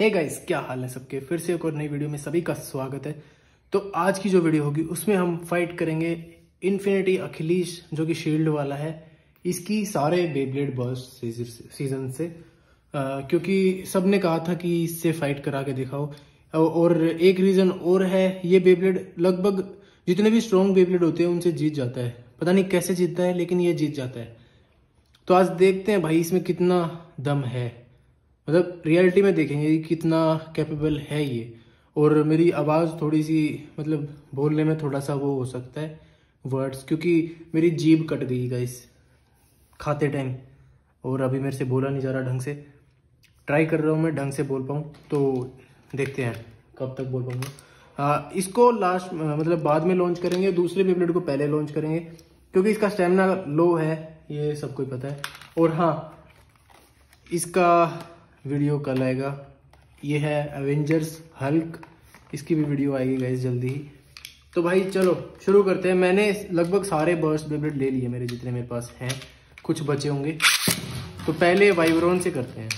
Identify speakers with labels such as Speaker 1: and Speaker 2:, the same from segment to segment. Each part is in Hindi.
Speaker 1: हे गाइस, क्या हाल है सबके। फिर से एक और नई वीडियो में सभी का स्वागत है। तो आज की जो वीडियो होगी उसमें हम फाइट करेंगे इन्फिनिटी अखिलीश, जो कि शील्ड वाला है। इसकी सारे बेब्लेड बर्स्ट सीजन से क्योंकि सबने कहा था कि इससे फाइट करा के दिखाओ। और एक रीजन और है, ये बेब्लेड लगभग जितने भी स्ट्रॉन्ग बेब्लेड होते हैं उनसे जीत जाता है। पता नहीं कैसे जीतता है, लेकिन ये जीत जाता है। तो आज देखते हैं भाई इसमें कितना दम है, मतलब रियलिटी में देखेंगे कि कितना कैपेबल है ये। और मेरी आवाज़ थोड़ी सी मतलब बोलने में थोड़ा सा वो हो सकता है वर्ड्स, क्योंकि मेरी जीभ कट गई गाइस खाते टाइम, और अभी मेरे से बोला नहीं जा रहा ढंग से। ट्राई कर रहा हूँ मैं ढंग से बोल पाऊँ, तो देखते हैं कब तक बोल पाऊँगा। इसको लास्ट मतलब बाद में लॉन्च करेंगे, दूसरे बेब्लेड को पहले लॉन्च करेंगे क्योंकि इसका स्टेमिना लो है, ये सबको पता है। और हाँ, इसका वीडियो कल आएगा। ये है एवेंजर्स हल्क, इसकी भी वीडियो आएगी गाइस जल्दी ही। तो भाई चलो शुरू करते हैं। मैंने लगभग सारे बर्स्ट बेब्लेड ले लिए, मेरे जितने मेरे पास हैं, कुछ बचे होंगे। तो पहले वाइब्रोन से करते हैं।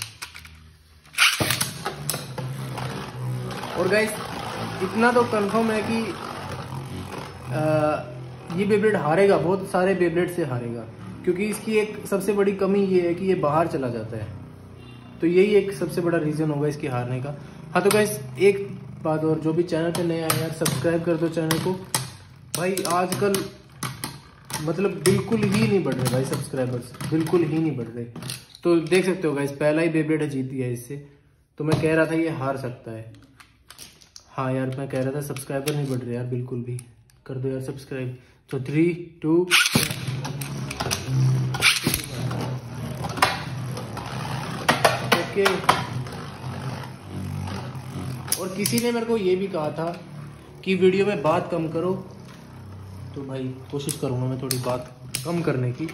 Speaker 1: और गाइस इतना तो कंफर्म है कि ये बेब्लेड हारेगा, बहुत सारे बेब्लेड से हारेगा, क्योंकि इसकी एक सबसे बड़ी कमी ये है कि ये बाहर चला जाता है। तो यही एक सबसे बड़ा रीजन होगा इसके हारने का। हाँ तो गाइस एक बात और, जो भी चैनल पे नए आए यार सब्सक्राइब कर दो चैनल को। भाई आजकल मतलब बिल्कुल ही नहीं बढ़ रहे भाई सब्सक्राइबर्स, बिल्कुल ही नहीं बढ़ रहे। तो देख सकते हो गाइस, पहला ही बेब्लेड जीत दिया इससे। तो मैं कह रहा था ये हार सकता है। हाँ यार मैं कह रहा था सब्सक्राइबर नहीं बढ़ रहे यार बिल्कुल भी, कर दो यार सब्सक्राइब। तो 3, 2 और किसी ने मेरे को ये भी कहा था कि वीडियो में बात कम करो, तो भाई कोशिश करूंगा मैं थोड़ी बात कम करने की।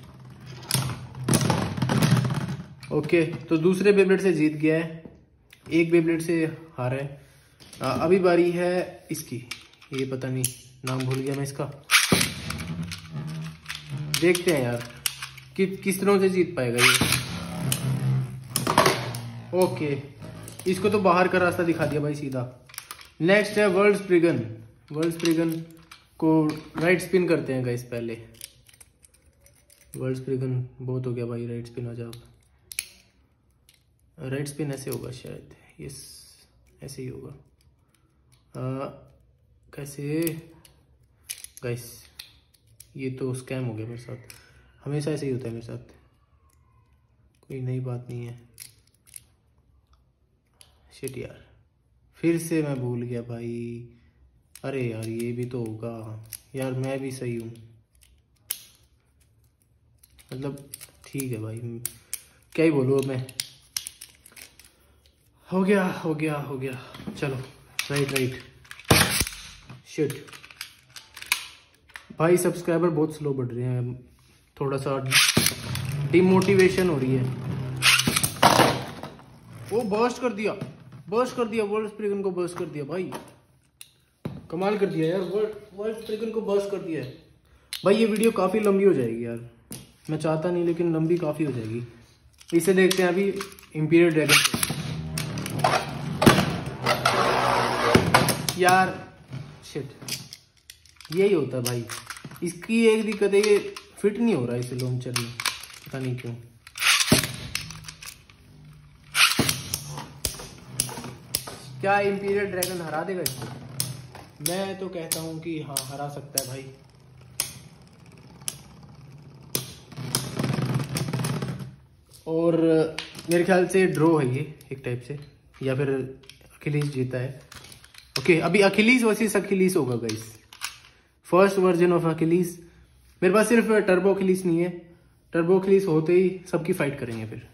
Speaker 1: ओके, तो दूसरे बेब्लेड से जीत गया है, एक बेब्लेड से हारा है। अभी बारी है इसकी, ये पता नहीं नाम भूल गया मैं इसका। देखते हैं यार कि किस तरह से जीत पाएगा ये। ओके, इसको तो बाहर का रास्ता दिखा दिया भाई सीधा। नेक्स्ट है वर्ल्ड स्प्रिगन। वर्ल्ड स्प्रिगन को राइट स्पिन करते हैं गाइस पहले। वर्ल्ड स्प्रिगन बहुत हो गया भाई, राइट स्पिन आ जाओ। राइट स्पिन ऐसे होगा शायद, यस ऐसे ही होगा। कैसे गाइस, ये तो स्कैम हो गया मेरे साथ, हमेशा ऐसे ही होता है मेरे साथ, कोई नई बात नहीं है। शिट यार, फिर से मैं भूल गया भाई। अरे यार ये भी तो होगा यार, मैं भी सही हूँ मतलब, ठीक है भाई क्या ही बोलूँ अब मैं। हो गया हो गया हो गया, चलो राइट। शिट भाई, सब्सक्राइबर बहुत स्लो बढ़ रहे हैं, थोड़ा सा डिमोटिवेशन हो रही है। वो बर्स्ट कर दिया वर्ल्ड स्प्रिगन को, बर्स्ट कर दिया भाई, कमाल कर दिया यार। वर्ल्ड स्प्रिगन को बर्स्ट कर दिया है भाई। ये वीडियो काफ़ी लंबी हो जाएगी यार, मैं चाहता नहीं लेकिन लंबी काफ़ी हो जाएगी। इसे देखते हैं अभी इंपीरियल ड्रैगन यार। शिट, यही होता है भाई, इसकी एक दिक्कत है, ये फिट नहीं हो रहा इसे लॉन्चर में, पता नहीं क्यों। क्या इंपीरियल ड्रैगन हरा देगा इसको? मैं तो कहता हूँ कि हाँ हरा सकता है भाई। और मेरे ख्याल से ड्रॉ है ये एक टाइप से, या फिर अखिलीश जीता है। ओके, अभी अखिलीश वर्सेस अखिलीश होगा guys, first version of Achilles. मेरे पास सिर्फ टर्बो अखिलीश नहीं है, टर्बो अखिलीश होते ही सबकी फाइट करेंगे फिर।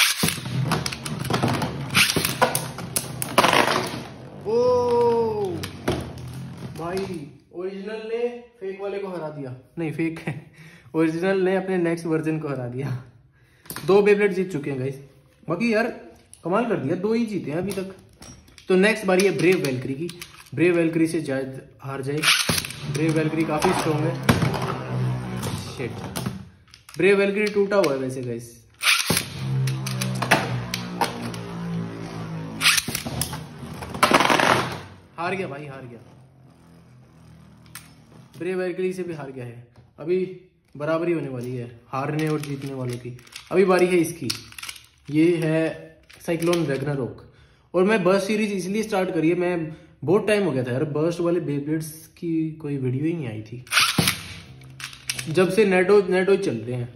Speaker 1: ओ भाई, ओरिजिनल ने फेक वाले को हरा दिया, नहीं फेक है, ओरिजिनल ने अपने नेक्स्ट वर्जन को हरा दिया। 2 बेब्लेड जीत चुके हैं गाइस, बाकी यार कमाल कर दिया, 2 ही जीते हैं अभी तक। तो नेक्स्ट बारी है ब्रेव वैल्क्री की। ब्रेव वैल्क्री से शायद हार जाए, ब्रेव वैल्क्री काफी स्ट्रॉन्ग है। शिट, ब्रेव वैल्क्री टूटा हुआ है वैसे गाइस। हार गया भाई, हार गया। ब्रेव एक्लीस से भी हार गया है। अभी बराबरी होने वाली है हारने और जीतने वालों की। अभी बारी है इसकी, ये है साइक्लोन रैग्नारोक। और मैं बर्स्ट सीरीज इसलिए स्टार्ट करी है, मैं बहुत टाइम हो गया था यार बर्स्ट वाले बेब्लेड्स की कोई वीडियो ही नहीं आई थी, जब से नेटो चल रहे हैं।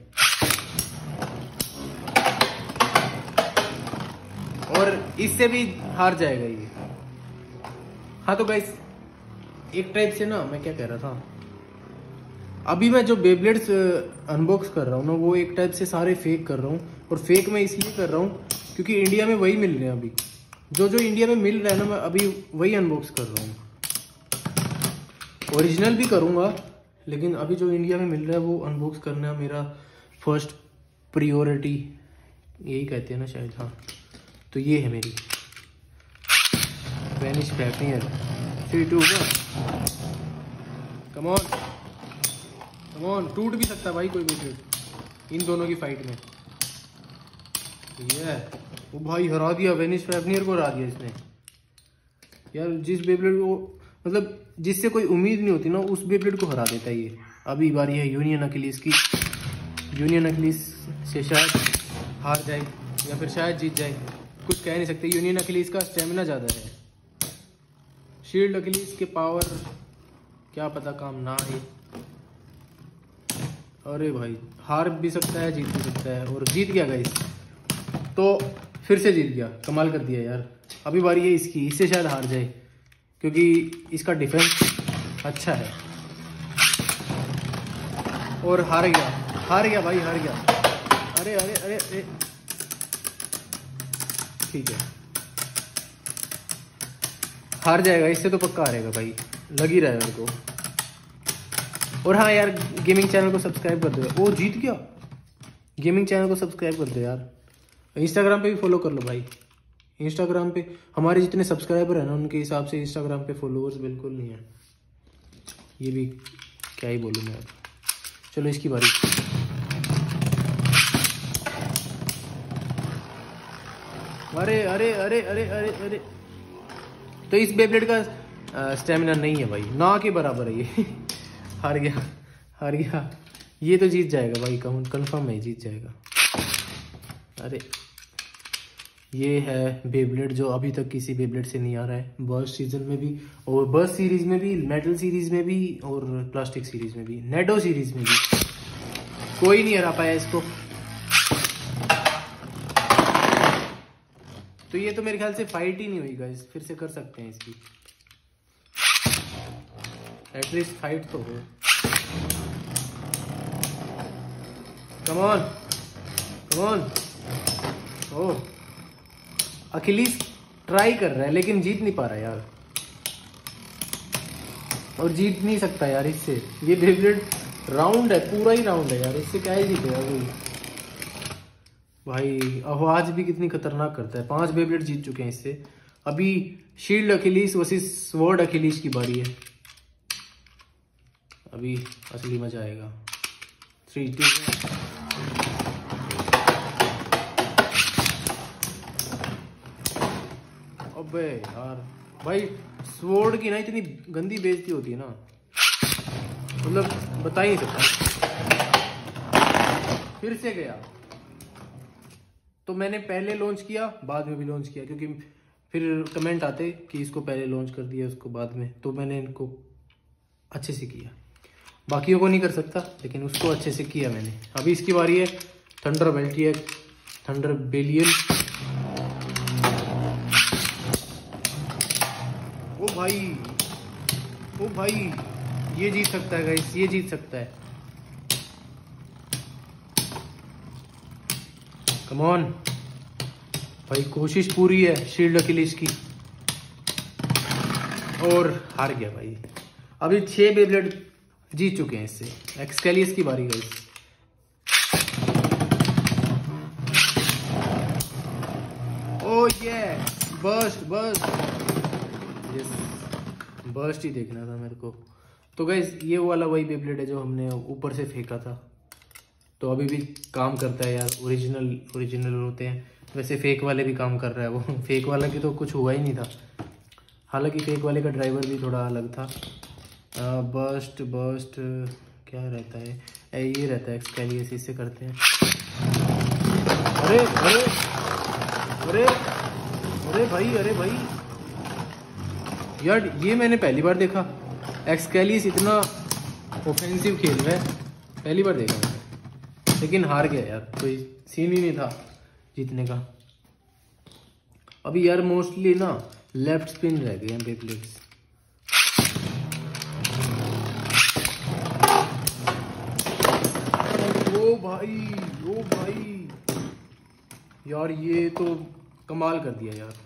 Speaker 1: और इससे भी हार जाएगा ये। हाँ तो गाइस, एक टाइप से ना, मैं क्या कह रहा था, अभी मैं जो बेब्लेड्स अनबॉक्स कर रहा हूँ ना, वो एक टाइप से सारे फेक कर रहा हूँ। और फेक मैं इसलिए कर रहा हूँ क्योंकि इंडिया में वही मिल रहे हैं अभी। जो इंडिया में मिल रहा है ना, मैं अभी वही अनबॉक्स कर रहा हूँ। ओरिजिनल भी करूँगा, लेकिन अभी जो इंडिया में मिल रहा है वो अनबॉक्स करना मेरा फर्स्ट प्रियोरिटी, यही कहते हैं ना शायद। हाँ तो ये है मेरी वेनिश फैफनियर 3, 2, 1। कम ऑन, टूट भी सकता है भाई कोई बेब्लेड इन दोनों की फाइट में। ये वो भाई हरा दिया, वेनिश फैफनियर को हरा दिया इसने यार। जिस बेब्लेड को मतलब जिससे कोई उम्मीद नहीं होती ना, उस बेब्लेड को हरा देता है ये। अभी बारी है यूनियन अकिलीस की। यूनियन अकिलीस से शायद हार जाए या फिर शायद जीत जाए, कुछ कह नहीं सकते। यूनियन अकिलीस का स्टेमिना ज़्यादा है, शील्ड अकिलीस के पावर क्या पता काम ना आए। अरे भाई हार भी सकता है, जीत भी सकता है। और जीत गया गाइस, तो फिर से जीत गया, कमाल कर दिया यार। अभी बारी है इसकी, इससे शायद हार जाए क्योंकि इसका डिफेंस अच्छा है। और हार गया भाई, हार गया। अरे अरे अरे अरे, ठीक है हार जाएगा, इससे तो पक्का हारेगा भाई, लग ही रहा है मेरे को। और हाँ यार, गेमिंग चैनल को सब्सक्राइब कर दो। ओ जीत गया, गेमिंग चैनल को सब्सक्राइब कर दो यार। इंस्टाग्राम पे भी फॉलो कर लो भाई। इंस्टाग्राम पे हमारे जितने सब्सक्राइबर है ना, उनके हिसाब से इंस्टाग्राम पे फॉलोअर्स बिल्कुल नहीं है। ये भी क्या ही बोलूँ मैं अब। चलो इसकी बारी। अरे अरे अरे अरे अरे अरे, तो इस बेब्लेड का स्टेमिना नहीं है भाई, ना के बराबर है ये। हार गया। ये तो जीत जाएगा भाई, कंफर्म है जीत जाएगा। अरे ये है बेब्लेड जो अभी तक किसी बेब्लेड से नहीं आ रहा है, बर्स्ट सीजन में भी और बर्स्ट सीरीज में भी, मेटल सीरीज में भी और प्लास्टिक सीरीज में भी, नेडो सीरीज में भी कोई नहीं हरा पाया इसको। तो ये तो मेरे ख्याल से फाइट ही नहीं हुई गाइस, फिर से कर सकते हैं इसकी, एटलीस्ट फाइट तो हो। कम ऑन। ओ अखिलीस ट्राई कर रहा है लेकिन जीत नहीं पा रहा यार, और जीत नहीं सकता यार इससे। ये बेब्लेड राउंड है, पूरा ही राउंड है यार, इससे क्या ही जीतेगा कोई। भाई आवाज भी कितनी खतरनाक करता है। 5 बेब्लेड जीत चुके हैं इससे। अभी shield Achilles versus sword Achilles की बारी है। अभी असली मजा आएगा। 3, 2, 1। अबे यार भाई, स्वॉर्ड की ना इतनी गंदी बेइज्जती होती है ना, मतलब बता ही नहीं सकता। फिर से गया। तो मैंने पहले लॉन्च किया, बाद में भी लॉन्च किया, क्योंकि फिर कमेंट आते कि इसको पहले लॉन्च कर दिया उसको बाद में, तो मैंने इनको अच्छे से किया। बाकियों को नहीं कर सकता, लेकिन उसको अच्छे से किया मैंने। अभी इसकी बारी है थंडर बेल्टियर, थंडर बेलियन। ओ भाई ये जीत सकता है गाइस, ये जीत सकता है। कम ऑन भाई, कोशिश पूरी है शील्ड अखिलीस की। और हार गया भाई। अभी 6 बेब्लेड जीत चुके हैं इससे। एक्सकेलियस की बारी गाइस। ओ ये बर्स्ट बर्स्ट ही देखना था मेरे को। तो गाइस ये वाला वही बेब्लेड है जो हमने ऊपर से फेंका था, तो अभी भी काम करता है यार। ओरिजिनल होते हैं वैसे, फेक वाले भी काम कर रहा है वो। फेक वाला की तो कुछ हुआ ही नहीं था, हालांकि फेक वाले का ड्राइवर भी थोड़ा अलग था। बर्स्ट क्या रहता है, ये रहता है एक्सकैलियस, इससे करते हैं। अरे अरे अरे अरे भाई, अरे भाई यार, ये मैंने पहली बार देखा एक्सकैलियस इतना ऑफेंसिव खेल रहा है, पहली बार देखा मैंने। लेकिन हार गया यार, कोई सीन ही नहीं था जीतने का। अभी यार मोस्टली ना लेफ्ट स्पिन रह गए हैं बेब्लेड्स। ओ भाई यार, ये तो कमाल कर दिया यार,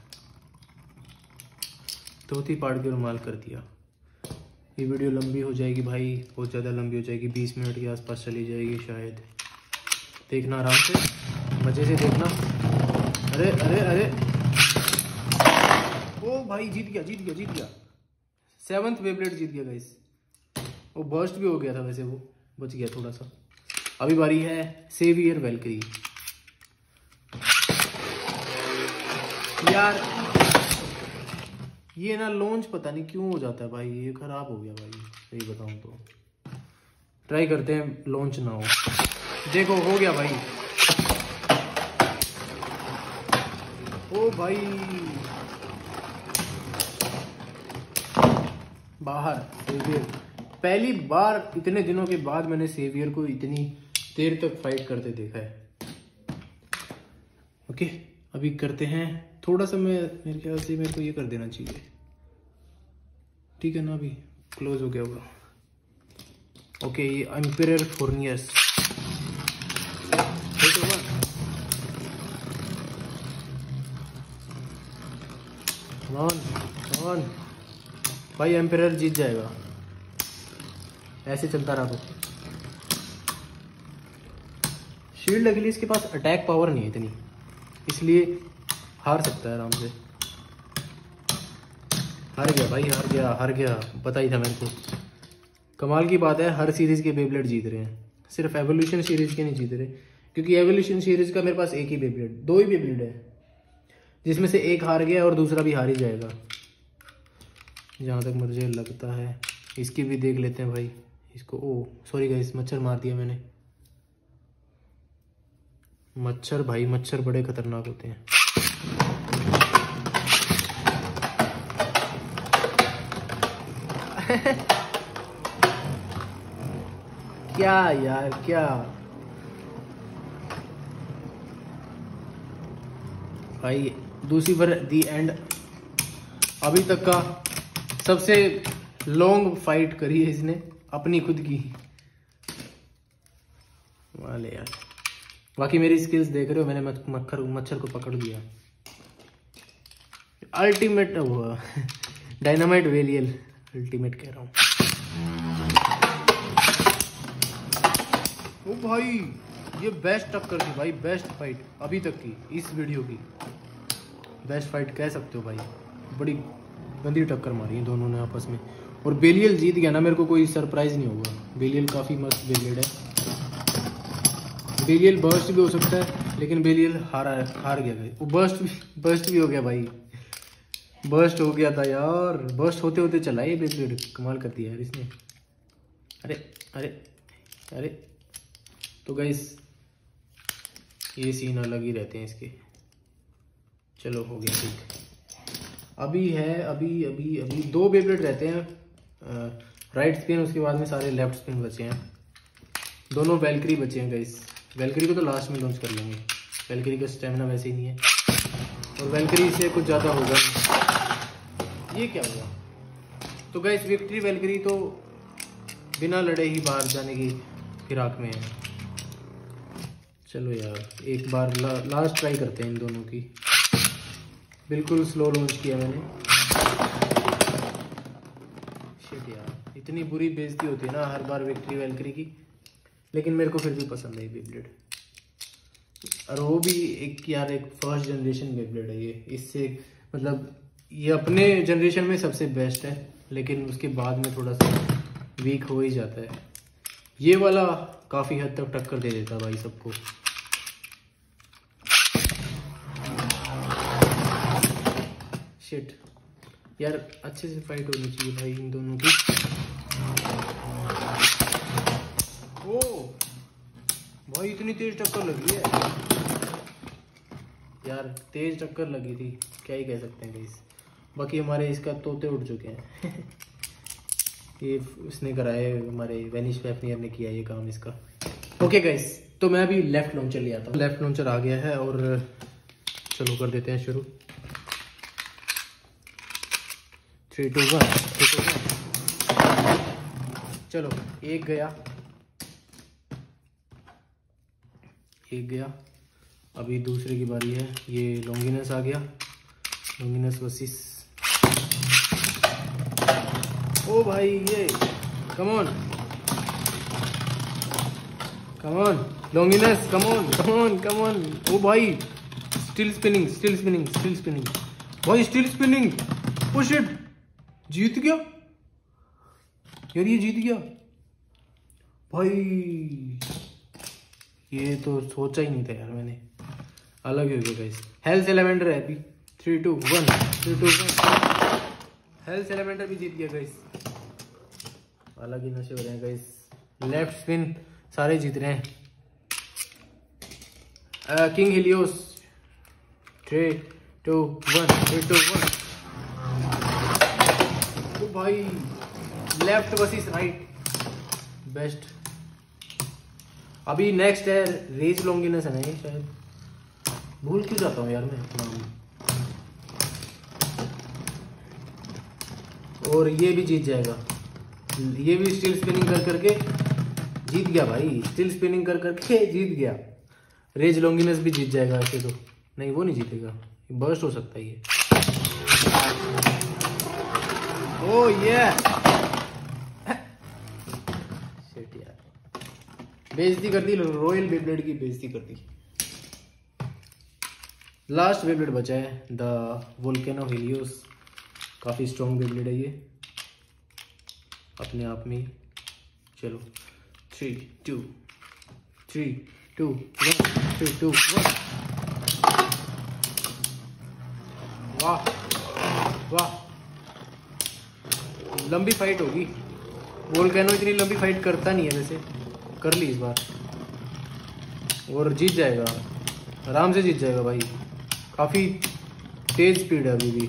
Speaker 1: धोती पाड़ के रुमाल कर दिया। ये वीडियो लंबी हो जाएगी भाई, बहुत ज़्यादा लंबी हो जाएगी, 20 मिनट के आसपास चली जाएगी शायद। देखना आराम से, मज़े से देखना। अरे अरे अरे, ओ भाई जीत गया 7th बेब्लेड जीत गया गाइस। वो बर्स्ट भी हो गया था वैसे, वो बच गया थोड़ा सा। अभी बारी है सेवियर वैल्करी। यार ये ना लॉन्च पता नहीं क्यों हो जाता है भाई, ये खराब हो गया भाई, सही बताऊं तो। ट्राई करते हैं लॉन्च ना हो। देखो हो गया भाई। ओ भाई बाहर सेवियर। पहली बार इतने दिनों के बाद मैंने सेवियर को इतनी देर तक फाइट करते देखा है। ओके अभी करते हैं थोड़ा सा, मेरे ख्याल से मेरे को ये कर देना चाहिए, ठीक है ना? अभी क्लोज हो गया होगा। ओके ये एम्परर फोर्नियस ऑन भाई, एम्परर जीत जाएगा, ऐसे चलता रहा तो। शील्ड अगली इसके पास अटैक पावर नहीं है इतनी, इसलिए हार सकता है आराम से। हार गया भाई, हार गया, पता ही था मेरे को। कमाल की बात है, हर सीरीज के बेब्लेड जीत रहे हैं, सिर्फ एवोल्यूशन सीरीज के नहीं जीत रहे। क्योंकि एवोल्यूशन सीरीज का मेरे पास एक ही बेब्लेड, 2 ही बेब्लेड है, जिसमें से एक हार गया और दूसरा भी हार ही जाएगा जहाँ तक मुझे लगता है। इसकी भी देख लेते हैं भाई इसको। ओ सॉरी गाइस, मच्छर मार दिया मैंने। मच्छर भाई, मच्छर बड़े खतरनाक होते हैं। क्या यार, क्या भाई, दूसरी बार दी एंड। अभी तक का सबसे लॉन्ग फाइट करी है इसने अपनी खुद की वाले यार। बाकी मेरी स्किल्स देख रहे हो, मैंने मच्छर को पकड़ लिया। अल्टीमेट हुआ डायनामाइट वेलियल, अल्टीमेट कह रहा हूँ। ओ भाई ये बेस्ट टक्कर थी भाई, बेस्ट फाइट अभी तक की, इस वीडियो की बेस्ट फाइट कह सकते हो भाई। बड़ी गंदी टक्कर मारी है दोनों ने आपस में, और बेलियल जीत गया ना, मेरे को कोई सरप्राइज नहीं होगा। बेलियल काफ़ी मस्त बेलियल है। बेलियल बर्स्ट भी हो सकता है, लेकिन बेलियल हार गया भाई। वो बर्स्ट भी हो गया भाई, बर्स्ट हो गया था यार, बर्स्ट होते होते चला ये बेलियल, कमाल कर दिया यार इसने। अरे अरे अरे, तो गाइस ये सीन अलग ही रहते हैं इसके। चलो हो गया ठीक। अभी है अभी 2 बेब्लेड रहते हैं, राइट स्पिन, उसके बाद में सारे लेफ्ट स्पिन बचे हैं। दोनों वैल्करी बचे हैं गाइस। वैल्करी को तो लास्ट में लॉन्च कर लेंगे, वैल्करी का स्टेमिना वैसे ही नहीं है, और वैल्करी से कुछ ज़्यादा होगा नहीं। ये क्या हुआ? तो गाइस विक्ट्री वैल्करी तो बिना लड़े ही बाहर जाने की फिराक में है। चलो यार एक बार लास्ट ट्राई करते हैं इन दोनों की। बिल्कुल स्लो लॉन्च किया मैंने। शिट यार, इतनी बुरी बेइज्जती होती है ना हर बार विक्ट्री वैल्करी की, लेकिन मेरे को फिर भी पसंद है ये बेब्लेड। और वो भी एक यार, एक फर्स्ट जनरेशन बेब्लेड है ये, इससे मतलब ये अपने जनरेशन में सबसे बेस्ट है, लेकिन उसके बाद में थोड़ा सा वीक हो ही जाता है। ये वाला काफ़ी हद तक टक्कर दे देता भाई सबको। शिट, यार अच्छे से फाइट होनी चाहिए भाई इन दोनों की। ओ भाई इतनी तेज टक्कर लगी है यार, तेज टक्कर लगी थी, क्या ही कह सकते हैं गाइस। बाकी हमारे इसका तोते उड़ चुके हैं ये उसने कराए, हमारे वेनिश फैफनियर ने किया ये काम इसका। ओके गाइस, तो मैं अभी लेफ्ट लॉन्चर ले आता हूँ। लेफ्ट लॉन्चर आ गया है और चलो कर देते हैं शुरू। 3 2 1 3 2 1। चलो एक गया, एक गया। अभी दूसरे की बारी है। ये लॉन्गिनस आ गया, लॉन्गिनस वर्सेस, ओ भाई ये come on Longinus, come on. ओ भाई स्टिल स्पिनिंग भाई, स्टिल स्पिनिंग। ओ शिट, जीत गया यार, ये जीत गया भाई। ये तो सोचा ही नहीं था यार मैंने, अलग ही हो गया गाइस। हेल्थ एलिमेंटर है अभी। 3 2 1। हेल्थ एलिमेंटर भी जीत गया गाइस। अलग ही नशे हो रहे हैं गाइस। लेफ्ट स्पिन सारे जीत रहे हैं। King Helios. 3 2 1 3 2 1। ओ भाई लेफ्ट वर्सेस राइट, बेस्ट। अभी नेक्स्ट है रेज लॉन्गिनस है ना, ये शायद भूल क्यों जाता हूँ यार मैं नाम। और ये भी जीत जाएगा, ये भी स्टिल स्पिनिंग कर करके जीत गया भाई, स्टिल स्पिनिंग कर करके जीत गया। रेज लॉन्गिनस भी जीत जाएगा ऐसे तो। नहीं वो नहीं जीतेगा, बर्स्ट हो सकता है ये। ओ ये शिट यार, बेइज्जती कर दी, रॉयल बेब्लेड की बेइज्जती कर दी। लास्ट बेब्लेड बचा है द वोल्केनो हिलियोस। काफी स्ट्रॉन्ग बेब्लेड है ये अपने आप में। चलो 3 2 1 3 2 1। वाह वाह, लंबी फाइट होगी। वोल्केनो इतनी लंबी फाइट करता नहीं है वैसे, कर ली इस बार और जीत जाएगा, आराम से जीत जाएगा भाई। काफी तेज स्पीड है अभी भी,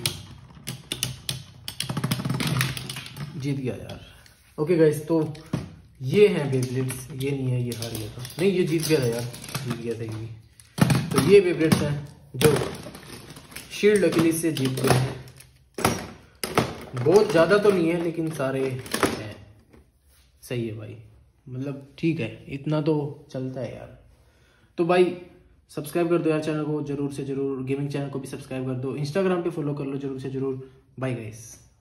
Speaker 1: जीत गया यार। ओके गाइस, तो ये हैं बेब्लेड्स। ये नहीं है, ये हार गया था। नहीं ये जीत गया था यार, जीत गया था ये भी। तो ये बेब्लेड्स हैं जो शील्ड अखिलीस से जीत गए हैं। बहुत ज़्यादा तो नहीं है लेकिन सारे हैं। सही है भाई, मतलब ठीक है, इतना तो चलता है यार। तो भाई सब्सक्राइब कर दो यार चैनल को, जरूर से जरूर। गेमिंग चैनल को भी सब्सक्राइब कर दो। इंस्टाग्राम पे फॉलो कर लो जरूर से जरूर। Bye guys.